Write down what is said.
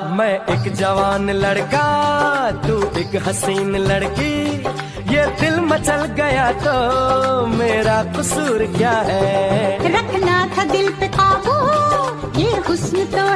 मैं एक जवान लड़का, तू एक हसीन लड़की, ये दिल मचल गया तो मेरा कसूर क्या है? रखना था दिल पे काबू, ये हुस्न तो